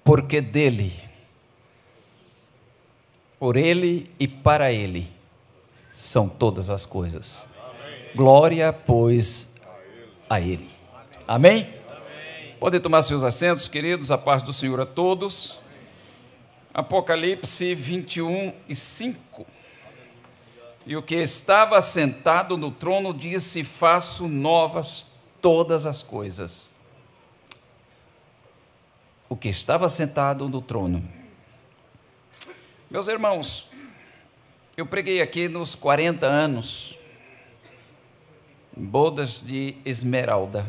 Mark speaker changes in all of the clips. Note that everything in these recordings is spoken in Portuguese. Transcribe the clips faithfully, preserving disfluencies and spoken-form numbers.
Speaker 1: porque dele, por ele e para ele são todas as coisas. Amém. Glória, pois, a ele. Amém? Amém? Podem tomar seus assentos, queridos, a paz do Senhor a todos. Apocalipse vinte e um e cinco. E o que estava sentado no trono disse: faço novas todas as coisas. O que estava sentado no trono. Meus irmãos, eu preguei aqui nos quarenta anos, bodas de Esmeralda.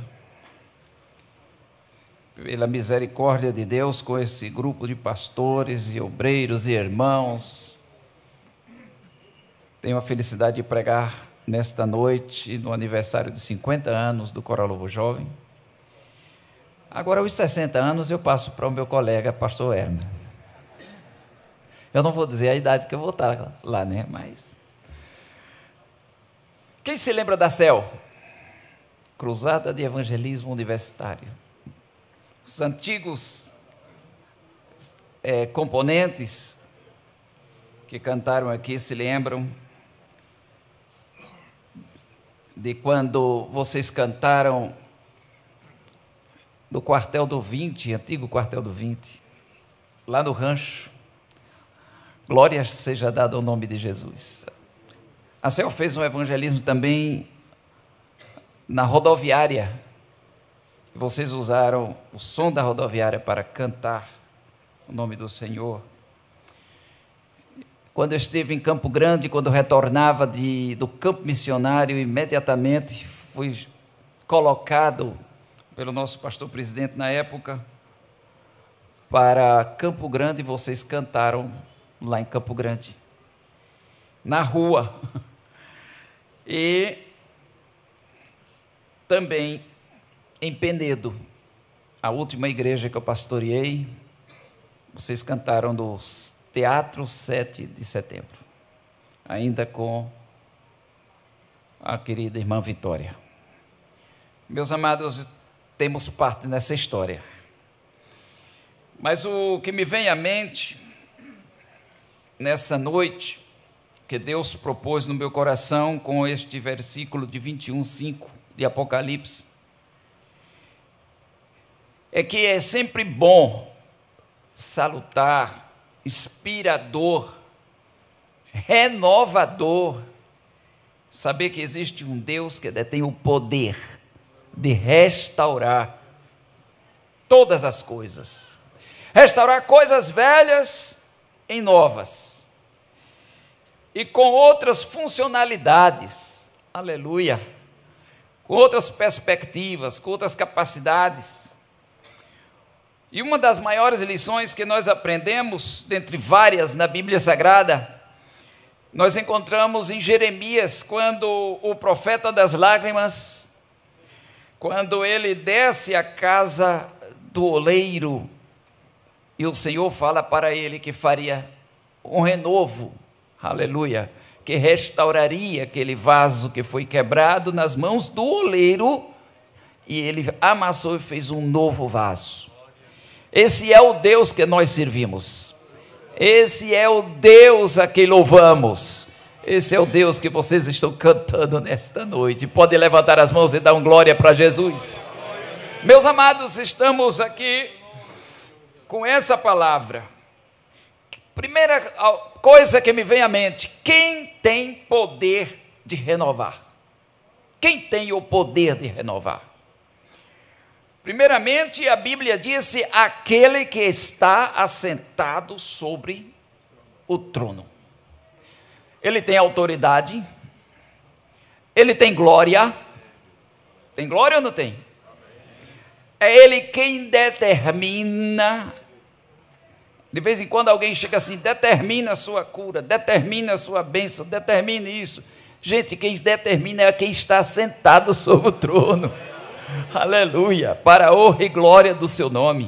Speaker 1: Pela misericórdia de Deus, com esse grupo de pastores e obreiros e irmãos, tenho a felicidade de pregar nesta noite, no aniversário de cinquenta anos do Coral Novo Jovem. Agora, aos sessenta anos, eu passo para o meu colega, pastor Herman. Eu não vou dizer a idade que eu vou estar lá, né? Mas... quem se lembra da C E L? Cruzada de Evangelismo Universitário. Os antigos é, componentes que cantaram aqui se lembram de quando vocês cantaram no quartel do vinte, antigo quartel do vinte, lá no rancho. Glória seja dada ao nome de Jesus. A C E L fez um evangelismo também na rodoviária. Vocês usaram o som da rodoviária para cantar o nome do Senhor. Quando eu estive em Campo Grande, quando retornava de, do campo missionário, imediatamente fui colocado pelo nosso pastor presidente na época para Campo Grande, e vocês cantaram lá em Campo Grande, na rua. E também em Penedo, a última igreja que eu pastoreei, vocês cantaram no Teatro sete de setembro, ainda com a querida irmã Vitória. Meus amados, temos parte nessa história. Mas o que me vem à mente nessa noite, que Deus propôs no meu coração com este versículo de vinte e um, cinco de Apocalipse, é que é sempre bom, salutar, inspirador, renovador, saber que existe um Deus que detém o poder de restaurar todas as coisas, restaurar coisas velhas em novas, e com outras funcionalidades, aleluia, com outras perspectivas, com outras capacidades. E uma das maiores lições que nós aprendemos, dentre várias na Bíblia Sagrada, nós encontramos em Jeremias, quando o profeta das lágrimas, quando ele desce à casa do oleiro, e o Senhor fala para ele que faria um renovo, aleluia, que restauraria aquele vaso que foi quebrado nas mãos do oleiro, e ele amassou e fez um novo vaso. Esse é o Deus que nós servimos, esse é o Deus a quem louvamos, esse é o Deus que vocês estão cantando nesta noite. Pode levantar as mãos e dar um glória para Jesus. Meus amados, estamos aqui com essa palavra. Primeira coisa que me vem à mente: quem tem poder de renovar? Quem tem o poder de renovar? Primeiramente, a Bíblia disse: aquele que está assentado sobre o trono. Ele tem autoridade, ele tem glória. Tem glória ou não tem? É ele quem determina. De vez em quando alguém chega assim: determina a sua cura, determina a sua bênção, determine isso. Gente, quem determina é quem está sentado sobre o trono. Aleluia, para a honra e glória do seu nome.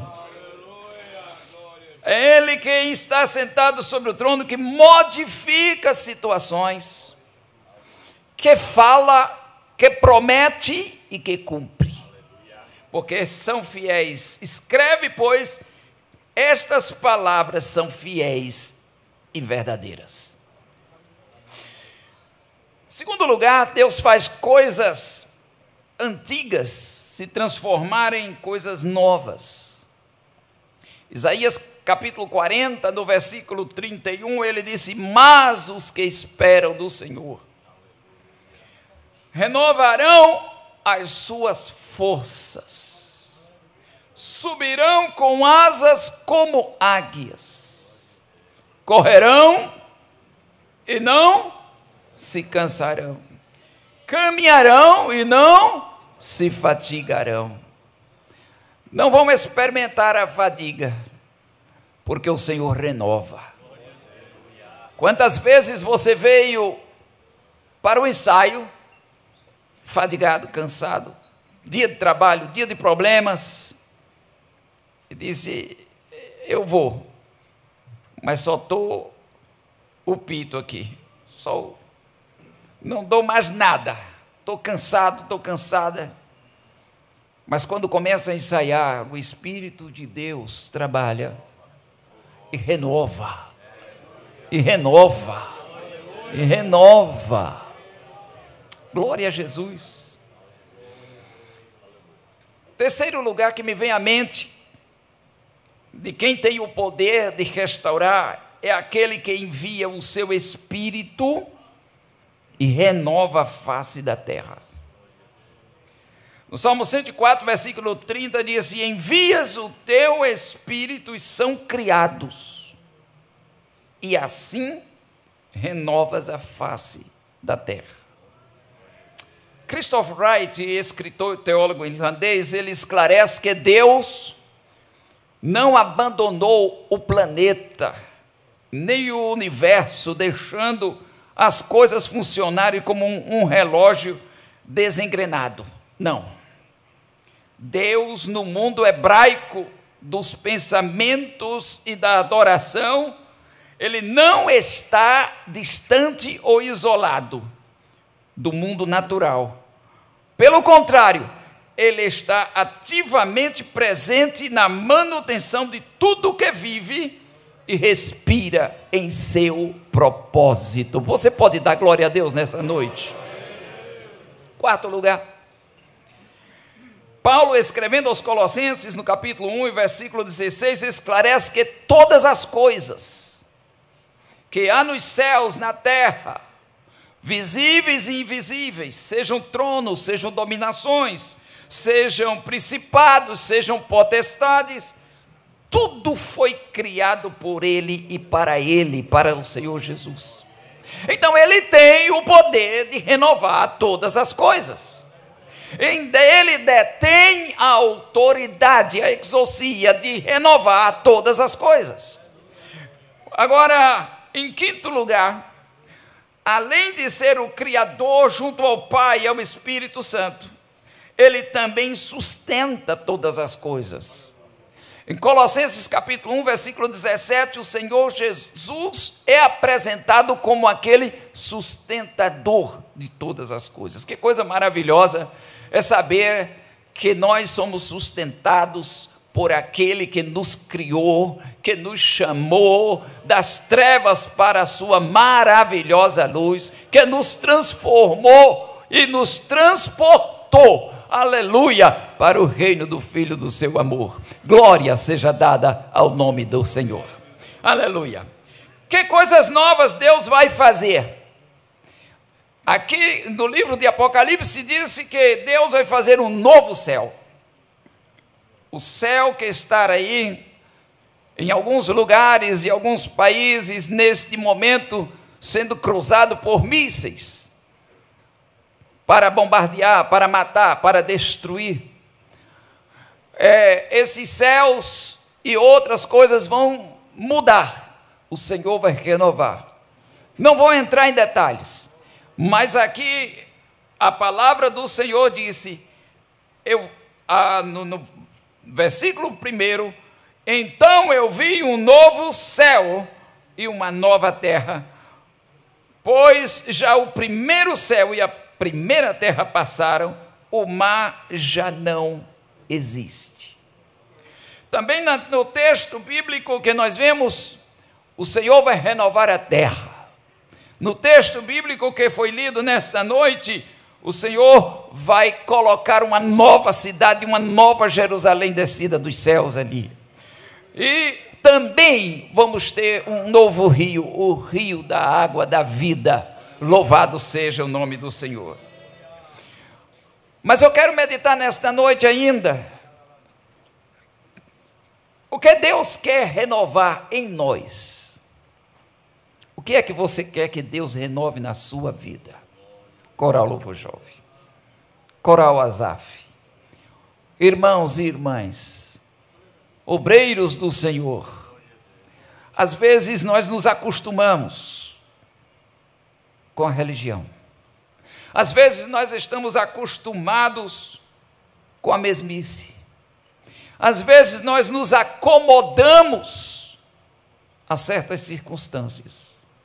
Speaker 1: É ele quem está sentado sobre o trono, que modifica situações, que fala, que promete e que cumpre, porque são fiéis. Escreve, pois, estas palavras são fiéis e verdadeiras. Em segundo lugar, Deus faz coisas antigas se transformarem em coisas novas. Isaías capítulo quarenta, no versículo trinta e um, ele disse: mas os que esperam do Senhor renovarão as suas forças, subirão com asas como águias, correrão e não se cansarão, caminharão e não se fatigarão. Não vão experimentar a fadiga, porque o Senhor renova. Quantas vezes você veio para o ensaio fadigado, cansado, dia de trabalho, dia de problemas, e disse: eu vou, mas só estou o pito aqui, só o... não dou mais nada, estou cansado, estou cansada. Mas quando começa a ensaiar, o Espírito de Deus trabalha e renova, e renova, e renova. Glória a Jesus. Terceiro lugar que me vem à mente, de quem tem o poder de restaurar, é aquele que envia o seu Espírito e renova a face da terra. No Salmo cento e quatro, versículo trinta, diz assim: envias o teu Espírito e são criados, e assim renovas a face da terra. Christoph Wright, escritor e teólogo irlandês, ele esclarece que Deus não abandonou o planeta, nem o universo, deixando as coisas funcionarem como um, um relógio desengrenado. Não. Deus, no mundo hebraico dos pensamentos e da adoração, ele não está distante ou isolado do mundo natural. Pelo contrário, ele está ativamente presente na manutenção de tudo que vive e respira em seu propósito. Você pode dar glória a Deus nessa noite? Quarto lugar, Paulo, escrevendo aos Colossenses, no capítulo um, versículo dezesseis, esclarece que todas as coisas que há nos céus, na terra, visíveis e invisíveis, sejam tronos, sejam dominações, sejam principados, sejam potestades, tudo foi criado por Ele e para Ele, para o Senhor Jesus. Então Ele tem o poder de renovar todas as coisas. Ele detém a autoridade, a exousia de renovar todas as coisas. Agora, em quinto lugar, além de ser o Criador junto ao Pai e ao Espírito Santo, Ele também sustenta todas as coisas. Em Colossenses capítulo um, versículo dezessete, o Senhor Jesus é apresentado como aquele sustentador de todas as coisas. Que coisa maravilhosa é saber que nós somos sustentados por aquele que nos criou, que nos chamou das trevas para a sua maravilhosa luz, que nos transformou e nos transportou, aleluia, para o reino do Filho do seu amor. Glória seja dada ao nome do Senhor, aleluia. Que coisas novas Deus vai fazer? Aqui no livro de Apocalipse diz que Deus vai fazer um novo céu. O céu que está aí, em alguns lugares e alguns países, neste momento, sendo cruzado por mísseis, para bombardear, para matar, para destruir. É, esses céus e outras coisas vão mudar. O Senhor vai renovar. Não vou entrar em detalhes, mas aqui a palavra do Senhor disse, eu, ah, no, no versículo primeiro, então eu vi um novo céu e uma nova terra, pois já o primeiro céu e a primeira terra passaram, o mar já não existe. Também no texto bíblico que nós vemos, o Senhor vai renovar a terra. No texto bíblico que foi lido nesta noite, o Senhor vai colocar uma nova cidade, uma nova Jerusalém descida dos céus ali. E também vamos ter um novo rio, o rio da água da vida. Louvado seja o nome do Senhor. Mas eu quero meditar nesta noite ainda. O que Deus quer renovar em nós? O que é que você quer que Deus renove na sua vida? Coral Louvor Jovem, Coral Asaf, irmãos e irmãs, obreiros do Senhor. Às vezes nós nos acostumamos com a religião. Às vezes nós estamos acostumados com a mesmice. Às vezes nós nos acomodamos a certas circunstâncias.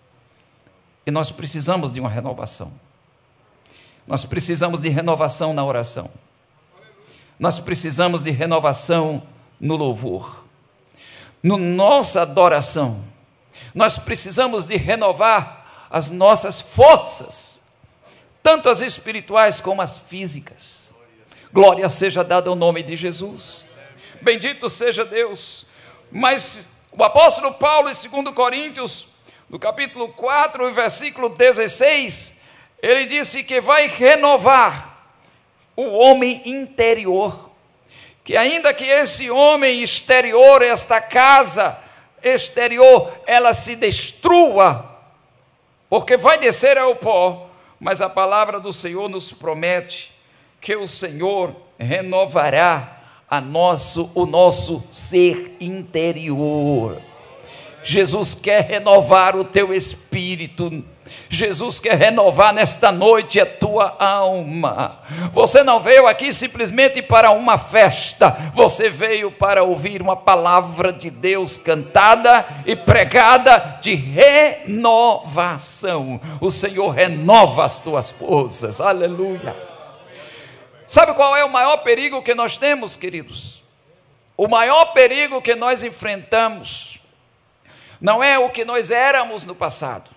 Speaker 1: E nós precisamos de uma renovação. Nós precisamos de renovação na oração. Nós precisamos de renovação no louvor. Na nossa adoração. Nós precisamos de renovar as nossas forças, tanto as espirituais como as físicas. Glória seja dada ao nome de Jesus. Bendito seja Deus. Mas o apóstolo Paulo, em segundo Coríntios, no capítulo quatro, versículo dezesseis, ele disse que vai renovar o homem interior, que ainda que esse homem exterior, esta casa exterior, ela se destrua, porque vai descer ao pó, mas a palavra do Senhor nos promete que o Senhor renovará a nosso, o nosso ser interior. Jesus quer renovar o teu espírito. Jesus quer renovar nesta noite a tua alma. Você não veio aqui simplesmente para uma festa, você veio para ouvir uma palavra de Deus cantada e pregada de renovação. O Senhor renova as tuas forças, aleluia. Sabe qual é o maior perigo que nós temos, queridos? O maior perigo que nós enfrentamos não é o que nós éramos no passado,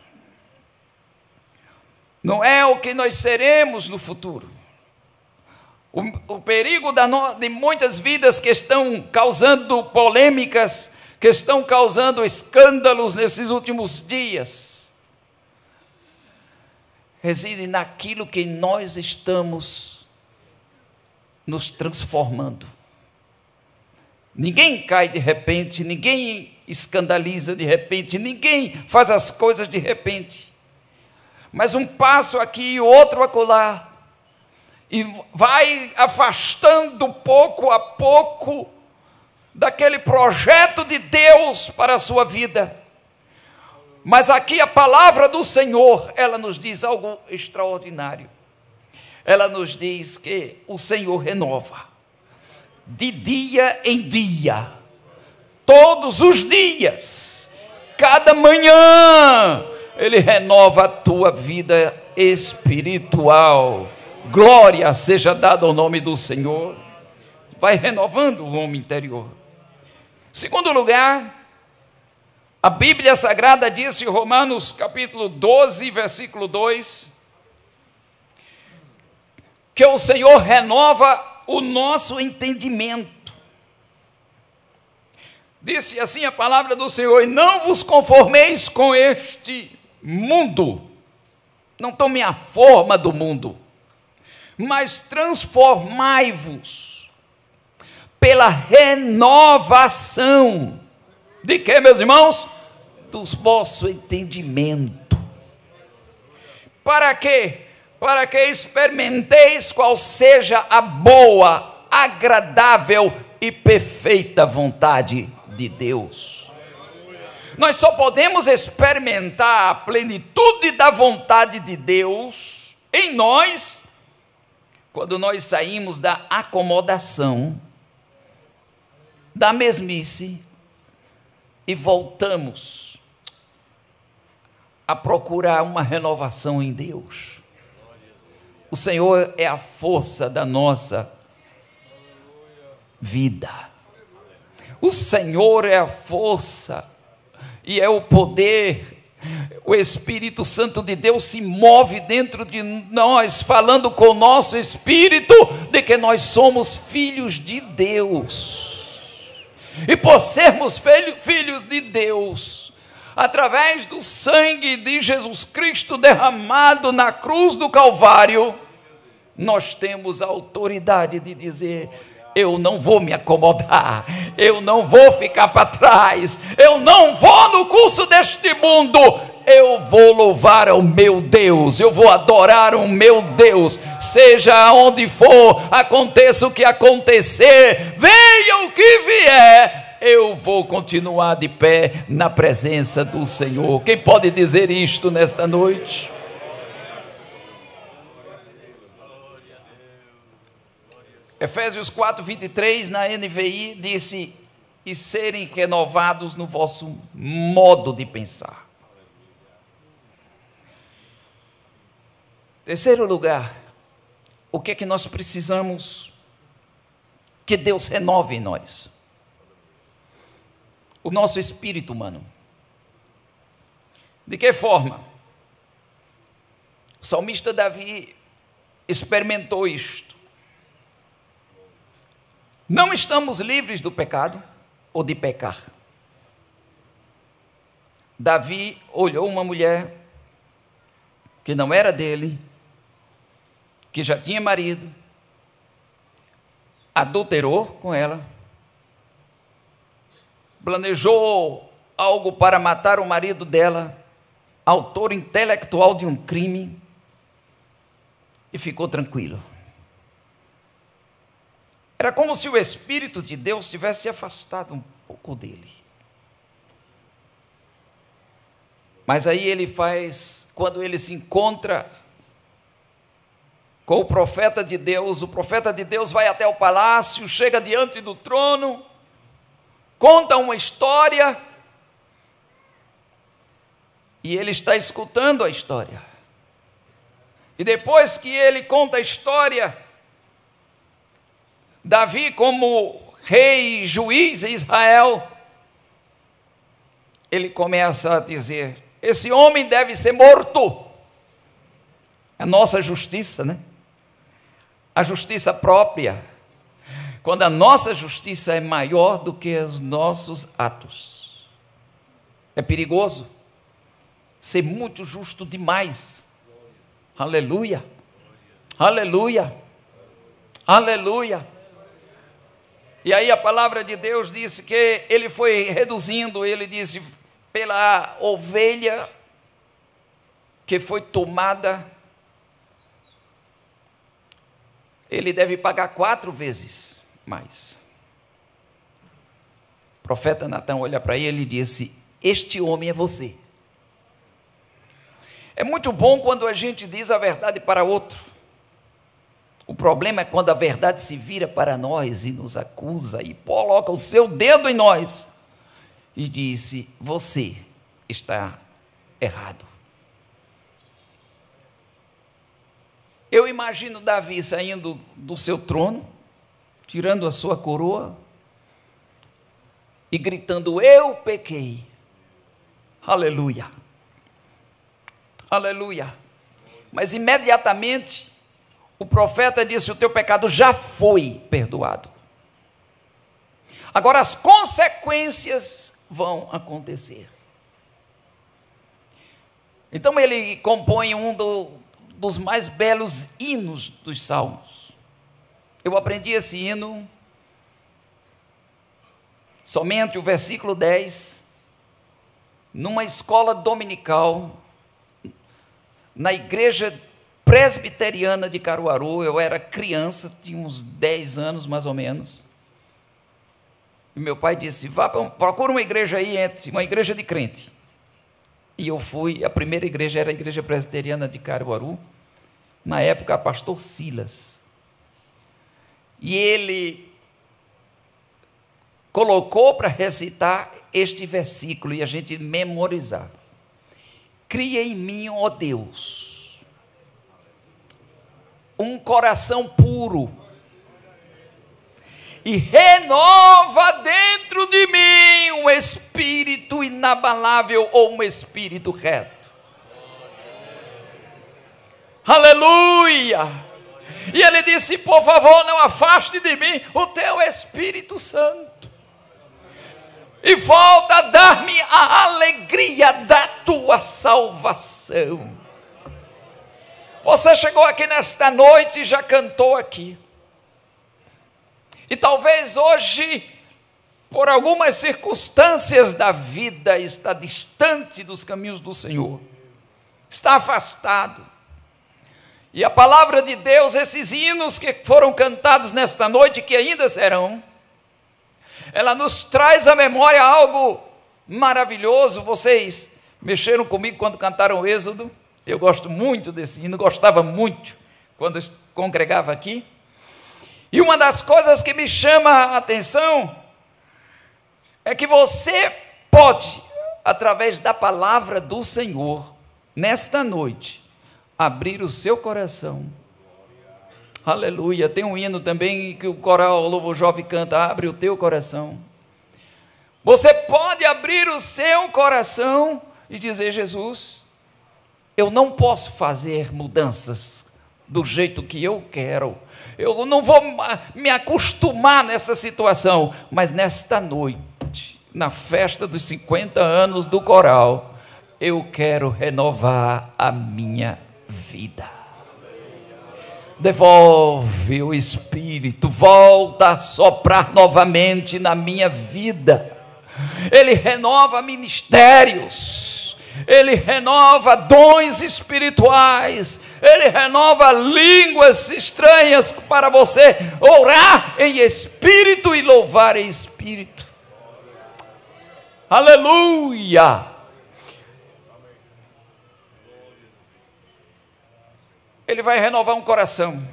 Speaker 1: não é o que nós seremos no futuro. O, o perigo da no, de muitas vidas que estão causando polêmicas, que estão causando escândalos nesses últimos dias, reside naquilo que nós estamos nos transformando. Ninguém cai de repente, ninguém escandaliza de repente, ninguém faz as coisas de repente, mas um passo aqui e outro acolá, e vai afastando pouco a pouco daquele projeto de Deus para a sua vida. Mas aqui a palavra do Senhor, ela nos diz algo extraordinário. Ela nos diz que o Senhor renova de dia em dia, todos os dias, cada manhã, Ele renova a tua vida espiritual. Glória seja dada ao nome do Senhor. Vai renovando o homem interior. Segundo lugar, a Bíblia Sagrada diz em Romanos capítulo doze, versículo dois, que o Senhor renova o nosso entendimento. Disse assim a palavra do Senhor: e não vos conformeis com este mundo, não tome a forma do mundo, mas transformai-vos pela renovação de quê, meus irmãos? Do vosso entendimento. Para quê? Para que experimenteis qual seja a boa, agradável e perfeita vontade de Deus. Nós só podemos experimentar a plenitude da vontade de Deus em nós quando nós saímos da acomodação, da mesmice e voltamos a procurar uma renovação em Deus. O Senhor é a força da nossa vida. O Senhor é a força e é o poder. O Espírito Santo de Deus se move dentro de nós, falando com o nosso espírito de que nós somos filhos de Deus. E por sermos filhos de Deus, através do sangue de Jesus Cristo derramado na cruz do Calvário, nós temos a autoridade de dizer: eu não vou me acomodar, eu não vou ficar para trás, eu não vou no curso deste mundo, eu vou louvar ao meu Deus, eu vou adorar o meu Deus, seja onde for, aconteça o que acontecer, venha o que vier, eu vou continuar de pé na presença do Senhor. Quem pode dizer isto nesta noite? Efésios quatro, vinte e três, na N V I, disse: e serem renovados no vosso modo de pensar. Terceiro lugar, o que é que nós precisamos que Deus renove em nós? O nosso espírito humano. De que forma? O salmista Davi experimentou isto. Não estamos livres do pecado ou de pecar. Davi olhou uma mulher que não era dele, que já tinha marido, adulterou com ela, planejou algo para matar o marido dela, autor intelectual de um crime, e ficou tranquilo. Era como se o Espírito de Deus tivesse afastado um pouco dele. Mas aí ele faz, quando ele se encontra com o profeta de Deus, o profeta de Deus vai até o palácio, chega diante do trono, conta uma história, e ele está escutando a história. E depois que ele conta a história, Davi, como rei, juiz em Israel, ele começa a dizer: esse homem deve ser morto. A nossa justiça, né? A justiça própria. Quando a nossa justiça é maior do que os nossos atos. É perigoso ser muito justo demais. Aleluia. Aleluia. Aleluia. E aí a palavra de Deus disse que ele foi reduzindo, ele disse: pela ovelha que foi tomada, ele deve pagar quatro vezes mais. O profeta Natã olha para ele e disse: este homem é você. É muito bom quando a gente diz a verdade para outro. O problema é quando a verdade se vira para nós e nos acusa e coloca o seu dedo em nós e disse: você está errado. Eu imagino Davi saindo do seu trono, tirando a sua coroa e gritando: eu pequei. Aleluia. Aleluia. Mas imediatamente o profeta disse: o teu pecado já foi perdoado. Agora as consequências vão acontecer. Então ele compõe um do, dos mais belos hinos dos Salmos. Eu aprendi esse hino, somente o versículo dez, numa escola dominical, na igreja presbiteriana de Caruaru. Eu era criança, tinha uns dez anos mais ou menos, e meu pai disse: vá, procura uma igreja aí, uma igreja de crente. E eu fui. A primeira igreja era a igreja presbiteriana de Caruaru, na época pastor Silas, e ele colocou para recitar este versículo e a gente memorizar: cria em mim, ó Deus, um coração puro e renova dentro de mim um espírito inabalável ou um espírito reto. Aleluia! E ele disse: por favor, não afaste de mim o teu Espírito Santo, e volta a dar-me a alegria da tua salvação. Você chegou aqui nesta noite e já cantou aqui, e talvez hoje, por algumas circunstâncias da vida, está distante dos caminhos do Senhor, está afastado. E a palavra de Deus, esses hinos que foram cantados nesta noite, que ainda serão, ela nos traz à memória algo maravilhoso. Vocês mexeram comigo quando cantaram o Êxodo. Eu gosto muito desse hino, gostava muito quando eu congregava aqui. E uma das coisas que me chama a atenção é que você pode, através da palavra do Senhor, nesta noite, abrir o seu coração. Aleluia. Tem um hino também que o coral Louvor Jovem canta: abre o teu coração. Você pode abrir o seu coração e dizer: Jesus, eu não posso fazer mudanças do jeito que eu quero, eu não vou me acostumar nessa situação, mas nesta noite, na festa dos cinquenta anos do coral, eu quero renovar a minha vida. Devolve o Espírito, volta a soprar novamente na minha vida. Ele renova ministérios, Ele renova dons espirituais, Ele renova línguas estranhas para você orar em espírito e louvar em espírito. Aleluia! Ele vai renovar um coração,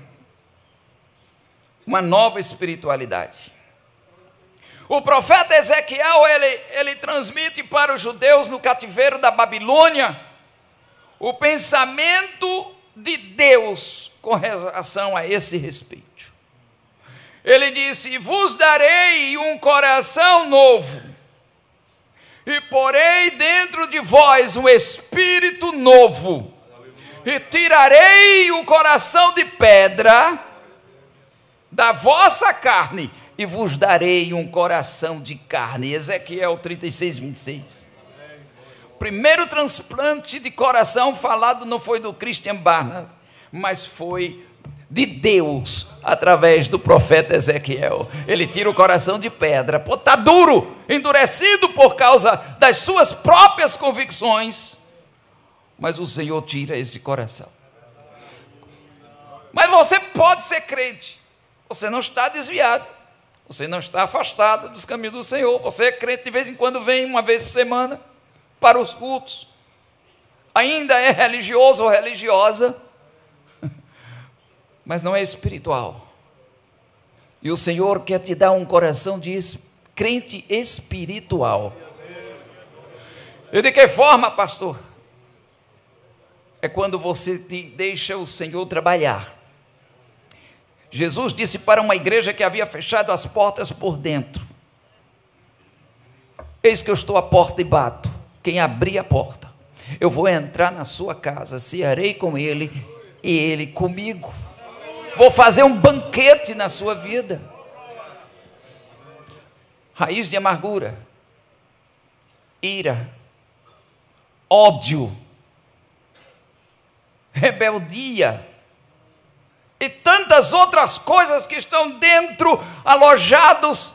Speaker 1: uma nova espiritualidade. O profeta Ezequiel, ele, ele transmite para os judeus no cativeiro da Babilônia o pensamento de Deus com relação a esse respeito. Ele disse: vos darei um coração novo, e porei dentro de vós um espírito novo, e tirarei o coração de pedra da vossa carne, e vos darei um coração de carne. Ezequiel trinta e seis, vinte e seis. O primeiro transplante de coração falado não foi do Christian Barnard, mas foi de Deus, através do profeta Ezequiel. Ele tira o coração de pedra, pô, está duro, endurecido por causa das suas próprias convicções, mas o Senhor tira esse coração. Mas você pode ser crente, você não está desviado, você não está afastado dos caminhos do Senhor, você é crente, de vez em quando vem uma vez por semana para os cultos, ainda é religioso ou religiosa, mas não é espiritual. E o Senhor quer te dar um coração de crente espiritual. E de que forma, pastor? É quando você te deixa o Senhor trabalhar. Jesus disse para uma igreja que havia fechado as portas por dentro: eis que eu estou à porta e bato. Quem abrir a porta, eu vou entrar na sua casa, cearei com ele e ele comigo. Vou fazer um banquete na sua vida. Raiz de amargura, ira, ódio, rebeldia e tantas outras coisas que estão dentro, alojados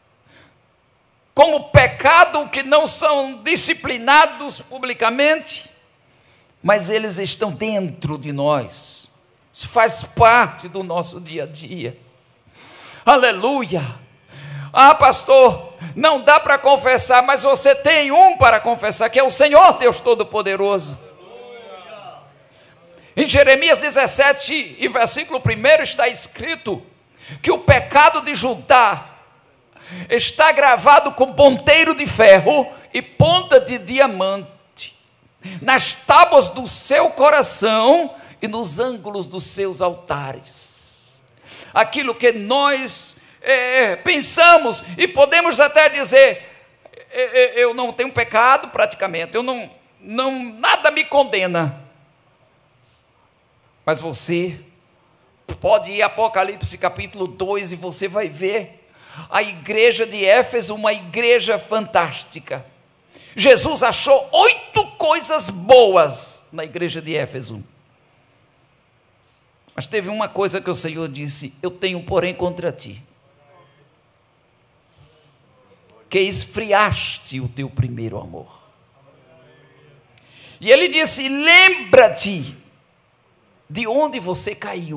Speaker 1: como pecado, que não são disciplinados publicamente, mas eles estão dentro de nós. Isso faz parte do nosso dia a dia. Aleluia. Ah, pastor, não dá para confessar, mas você tem um para confessar, que é o Senhor Deus Todo-Poderoso. Em Jeremias dezessete, e versículo um, está escrito que o pecado de Judá está gravado com ponteiro de ferro e ponta de diamante nas tábuas do seu coração e nos ângulos dos seus altares. Aquilo que nós é, pensamos e podemos até dizer, eu não tenho pecado praticamente, eu não, não, nada me condena. Mas você pode ir a Apocalipse capítulo dois e você vai ver a igreja de Éfeso, uma igreja fantástica. Jesus achou oito coisas boas na igreja de Éfeso. Mas teve uma coisa que o Senhor disse: eu tenho porém contra ti, que esfriaste o teu primeiro amor. E ele disse: lembra-te de onde você caiu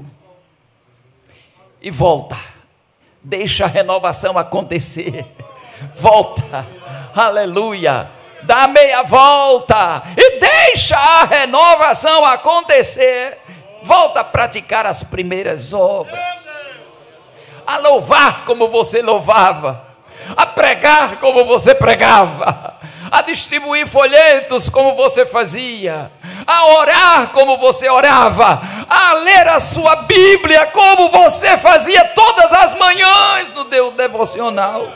Speaker 1: e volta, deixa a renovação acontecer, volta, aleluia, dá meia volta e deixa a renovação acontecer, volta a praticar as primeiras obras, a louvar como você louvava, a pregar como você pregava, a distribuir folhetos como você fazia, a orar como você orava, a ler a sua Bíblia como você fazia todas as manhãs no teu devocional.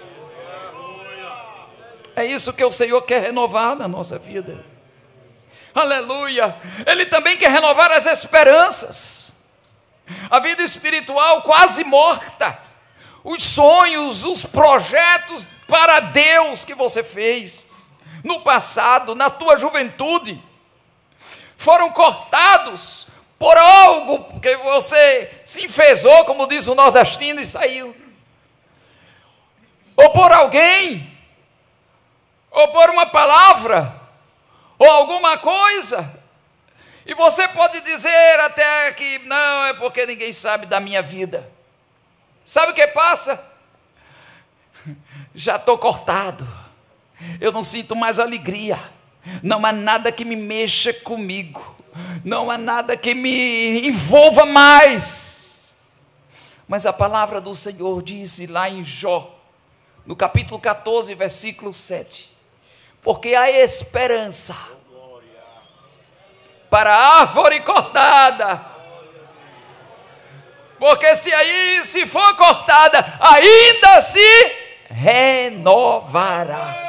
Speaker 1: É isso que o Senhor quer renovar na nossa vida. Aleluia. Ele também quer renovar as esperanças, a vida espiritual quase morta, os sonhos, os projetos para Deus que você fez no passado, na tua juventude, foram cortados por algo que você se enfezou, como diz o nordestino, e saiu, ou por alguém, ou por uma palavra, ou alguma coisa, e você pode dizer até que não, é porque ninguém sabe da minha vida. Sabe o que passa? Já estou cortado, eu não sinto mais alegria, não há nada que me mexa comigo, não há nada que me envolva mais. Mas a palavra do Senhor diz lá em Jó, no capítulo catorze, versículo sete, porque há esperança para a árvore cortada, porque se aí se for cortada, ainda se renovará.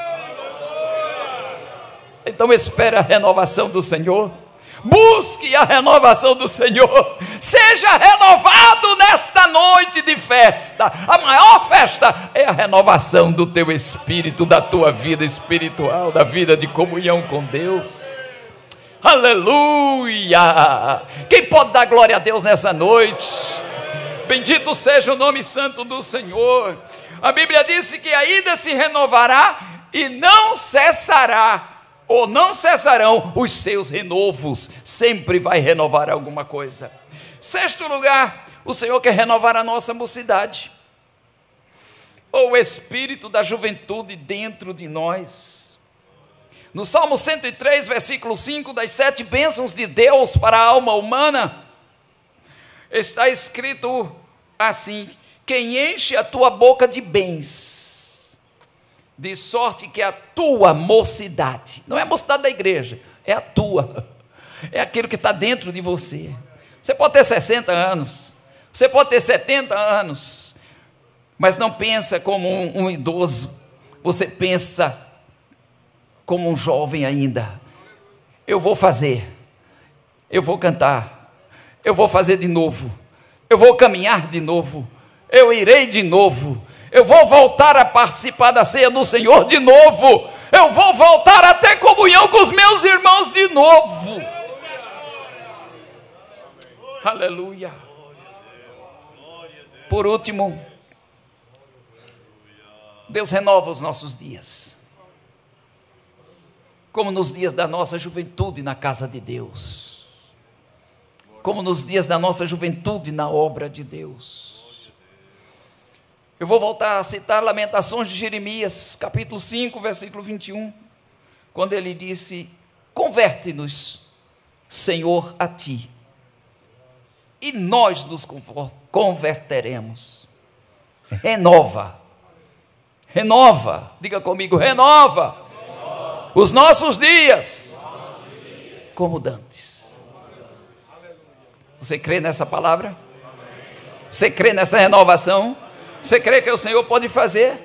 Speaker 1: Então espere a renovação do Senhor, busque a renovação do Senhor, seja renovado nesta noite de festa. A maior festa é a renovação do teu espírito, da tua vida espiritual, da vida de comunhão com Deus. Aleluia! Quem pode dar glória a Deus nessa noite? Bendito seja o nome santo do Senhor. A Bíblia disse que ainda se renovará e não cessará, ou não cessarão os seus renovos, sempre vai renovar alguma coisa. Sexto lugar, o Senhor quer renovar a nossa mocidade, ou o espírito da juventude dentro de nós. No Salmo cento e três, versículo cinco, das sete bênçãos de Deus para a alma humana, está escrito assim: quem enche a tua boca de bens, de sorte que a tua mocidade, não é a mocidade da igreja, é a tua, é aquilo que está dentro de você. Você pode ter sessenta anos, você pode ter setenta anos, mas não pensa como um, um idoso, você pensa como um jovem ainda. Eu vou fazer, eu vou cantar, eu vou fazer de novo, eu vou caminhar de novo, eu irei de novo, eu vou voltar a participar da ceia do Senhor de novo, eu vou voltar a ter comunhão com os meus irmãos de novo. Aleluia. Por último, Deus renova os nossos dias, como nos dias da nossa juventude na casa de Deus, como nos dias da nossa juventude na obra de Deus. Eu vou voltar a citar Lamentações de Jeremias, capítulo cinco, versículo vinte e um, quando ele disse: converte-nos, Senhor, a ti, e nós nos converteremos. Renova, renova, diga comigo, renova, renova. Os nossos dias, como dantes. Você crê nessa palavra? Você crê nessa renovação? Você crê que o Senhor pode fazer?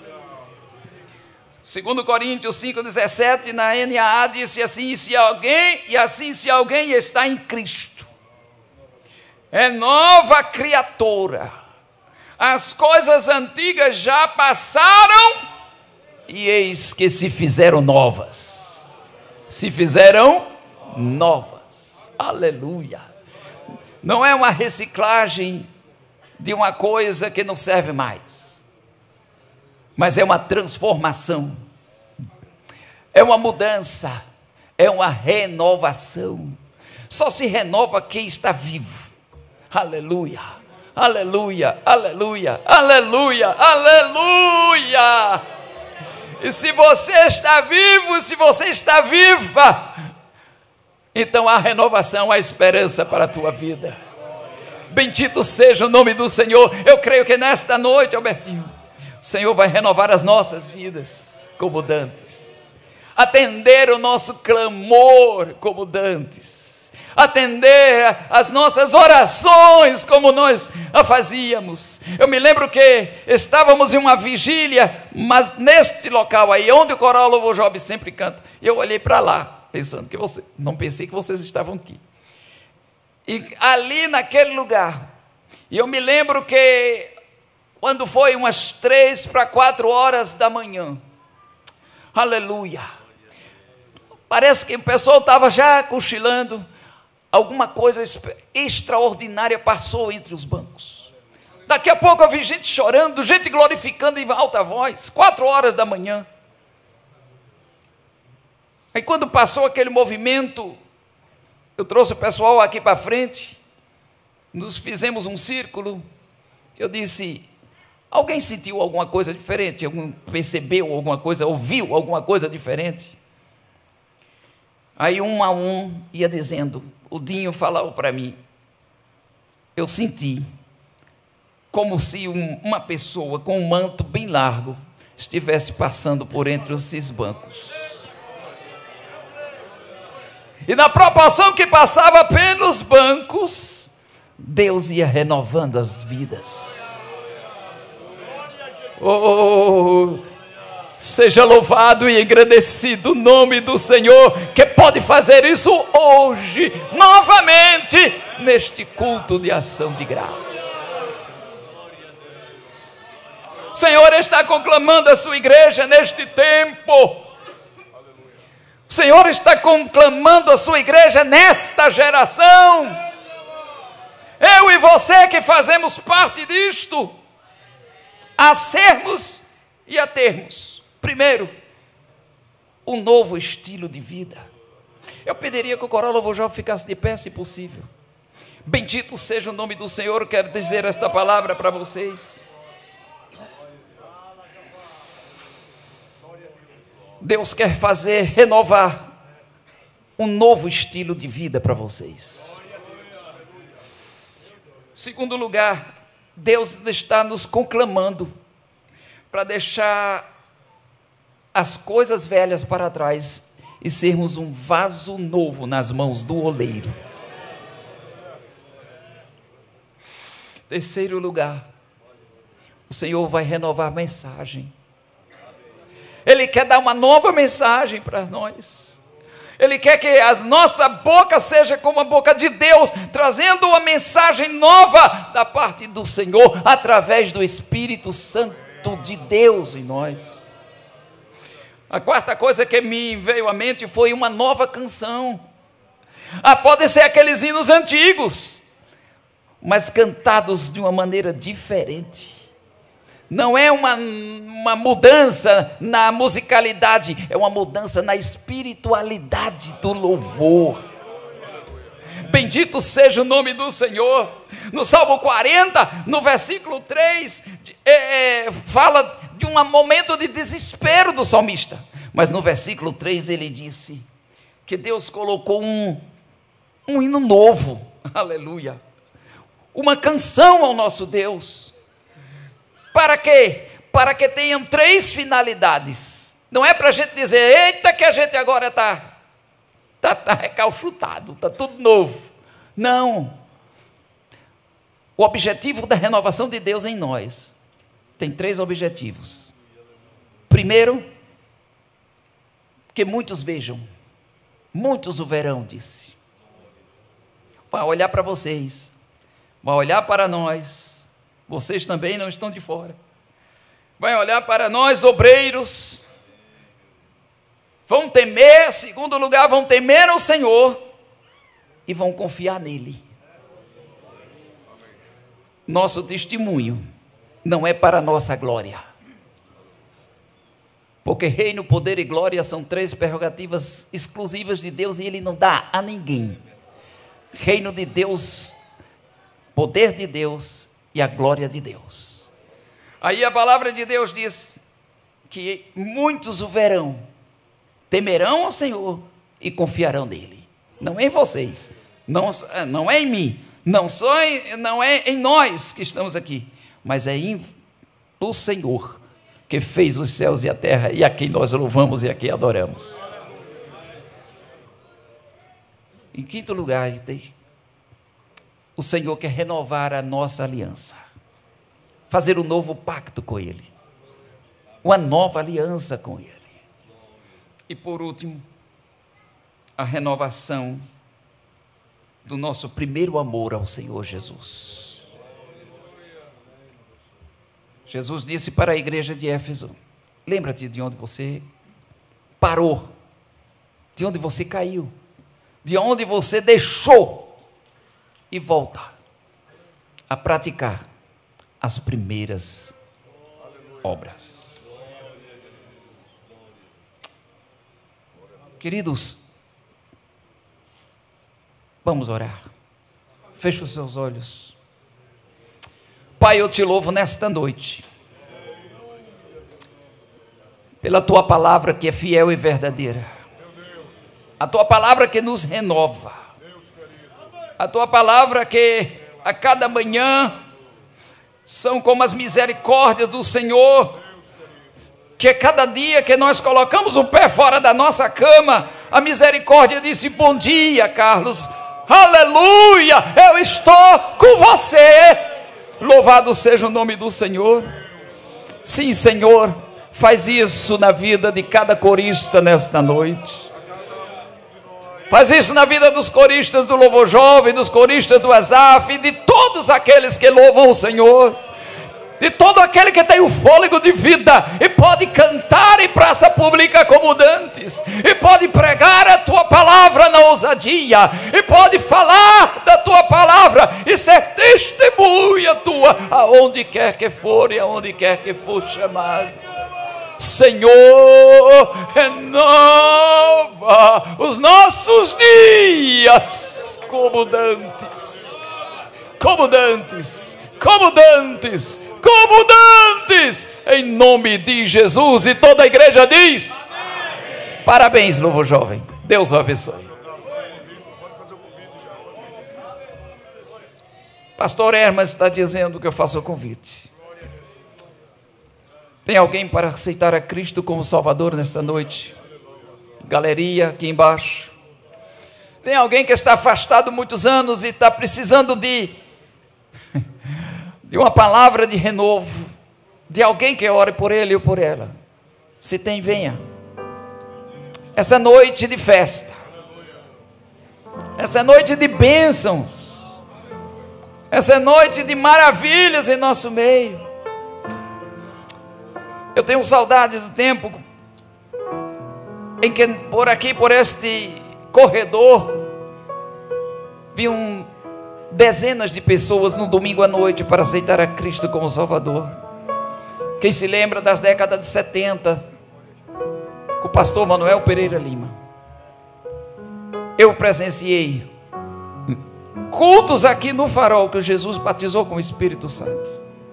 Speaker 1: Segundo Coríntios cinco, dezessete, na N A A disse assim: e se alguém, e assim se alguém está em Cristo, é nova criatura, as coisas antigas já passaram, e eis que se fizeram novas, se fizeram novas, aleluia. Não é uma reciclagem de uma coisa que não serve mais, mas é uma transformação, é uma mudança, é uma renovação. Só se renova quem está vivo, aleluia, aleluia, aleluia, aleluia, aleluia. E se você está vivo, se você está viva, então há renovação, há esperança para a tua vida. Bendito seja o nome do Senhor. Eu creio que nesta noite, Albertinho, o Senhor vai renovar as nossas vidas como dantes, atender o nosso clamor como dantes, atender as nossas orações como nós a fazíamos. Eu me lembro que estávamos em uma vigília, mas neste local aí, onde o coral Louvor Job sempre canta, eu olhei para lá, pensando que você, não pensei que vocês estavam aqui, e ali naquele lugar, e eu me lembro que quando foi umas três para quatro horas da manhã, aleluia, parece que o pessoal estava já cochilando, alguma coisa extraordinária passou entre os bancos. Daqui a pouco eu vi gente chorando, gente glorificando em alta voz, quatro horas da manhã. Aí quando passou aquele movimento, eu trouxe o pessoal aqui para frente, nos fizemos um círculo, eu disse: alguém sentiu alguma coisa diferente? Algum percebeu alguma coisa, ouviu alguma coisa diferente? Aí um a um ia dizendo. O Dinho falou para mim: eu senti como se um, uma pessoa com um manto bem largo estivesse passando por entre esses bancos. E na proporção que passava pelos bancos, Deus ia renovando as vidas. Oh, seja louvado e engrandecido o nome do Senhor, que pode fazer isso hoje, novamente, neste culto de ação de graças. O Senhor está conclamando a sua igreja neste tempo. O Senhor está conclamando a sua igreja nesta geração. Eu e você que fazemos parte disto, a sermos e a termos, primeiro, um novo estilo de vida. Eu pediria que o coral Louvor Jovem ficasse de pé, se possível. Bendito seja o nome do Senhor. Eu quero dizer esta palavra para vocês. Deus quer fazer, renovar um novo estilo de vida para vocês. Segundo lugar, Deus está nos conclamando para deixar as coisas velhas para trás e sermos um vaso novo nas mãos do oleiro. Terceiro lugar, o Senhor vai renovar a mensagem. Ele quer dar uma nova mensagem para nós. Ele quer que a nossa boca seja como a boca de Deus, trazendo uma mensagem nova da parte do Senhor, através do Espírito Santo de Deus em nós. A quarta coisa que me veio à mente foi uma nova canção. Ah, podem ser aqueles hinos antigos, mas cantados de uma maneira diferente. Não é uma, uma mudança na musicalidade, é uma mudança na espiritualidade do louvor. Bendito seja o nome do Senhor. No Salmo quarenta, no versículo três, é, é, fala de um momento de desespero do salmista. Mas no versículo três ele disse que Deus colocou um, um hino novo, aleluia, uma canção ao nosso Deus. Para quê? Para que tenham três finalidades. Não é para a gente dizer: eita, que a gente agora está tá, tá recalchutado, está tudo novo. Não. O objetivo da renovação de Deus em nós tem três objetivos. Primeiro, que muitos vejam, muitos o verão, disse. Vai olhar para vocês, vai olhar para nós, vocês também não estão de fora. Vai olhar para nós, obreiros, vão temer, segundo lugar, vão temer ao Senhor e vão confiar nele. Nosso testemunho não é para nossa glória, porque reino, poder e glória são três prerrogativas exclusivas de Deus e Ele não dá a ninguém. Reino de Deus, poder de Deus e a glória de Deus. Aí a palavra de Deus diz que muitos o verão, temerão ao Senhor e confiarão nele. Não é em vocês, não, não é em mim, não, só em, não é em nós que estamos aqui, mas é em o Senhor que fez os céus e a terra e a quem nós louvamos e a quem adoramos. Em quinto lugar, o Senhor quer renovar a nossa aliança, fazer um novo pacto com Ele, uma nova aliança com Ele. E por último, a renovação do nosso primeiro amor ao Senhor Jesus. Jesus disse para a igreja de Éfeso: lembra-te de onde você parou, de onde você caiu, de onde você deixou, e volta a praticar as primeiras obras. Queridos, vamos orar. Feche os seus olhos. Pai, eu te louvo nesta noite, pela tua palavra que é fiel e verdadeira, a tua palavra que nos renova, a tua palavra que a cada manhã são como as misericórdias do Senhor, que a cada dia que nós colocamos o pé fora da nossa cama, a misericórdia disse: bom dia, Carlos, aleluia, eu estou com você. Louvado seja o nome do Senhor. Sim, Senhor, faz isso na vida de cada corista nesta noite. Faz isso na vida dos coristas do Louvor Jovem, dos coristas do Asaf, de todos aqueles que louvam o Senhor, de todo aquele que tem o fôlego de vida e pode cantar em praça pública como dantes, e pode pregar a tua palavra na ousadia, e pode falar da tua palavra e ser testemunha tua aonde quer que for e aonde quer que for chamado. Senhor, renova os nossos dias como dantes, como dantes, como dantes, como dantes, em nome de Jesus. E toda a igreja diz: amém. Parabéns, Louvor Jovem, Deus o abençoe. Pastor Hermas está dizendo que eu faço o convite. Tem alguém para aceitar a Cristo como Salvador nesta noite? Galeria aqui embaixo. Tem alguém que está afastado muitos anos e está precisando de de uma palavra de renovo, de alguém que ore por ele ou por ela? Se tem, venha. Essa noite de festa, essa noite de bênçãos, essa noite de maravilhas em nosso meio. Eu tenho saudade do tempo em que por aqui, por este corredor, vinham dezenas de pessoas no domingo à noite para aceitar a Cristo como Salvador. Quem se lembra das décadas de setenta, com o pastor Manuel Pereira Lima, eu presenciei cultos aqui no Farol que Jesus batizou com o Espírito Santo.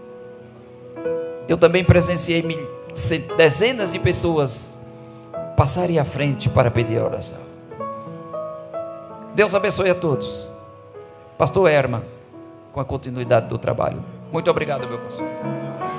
Speaker 1: Eu também presenciei dezenas de pessoas passarem à frente para pedir oração. Deus abençoe a todos. Pastor Herman, com a continuidade do trabalho. Muito obrigado, meu pastor.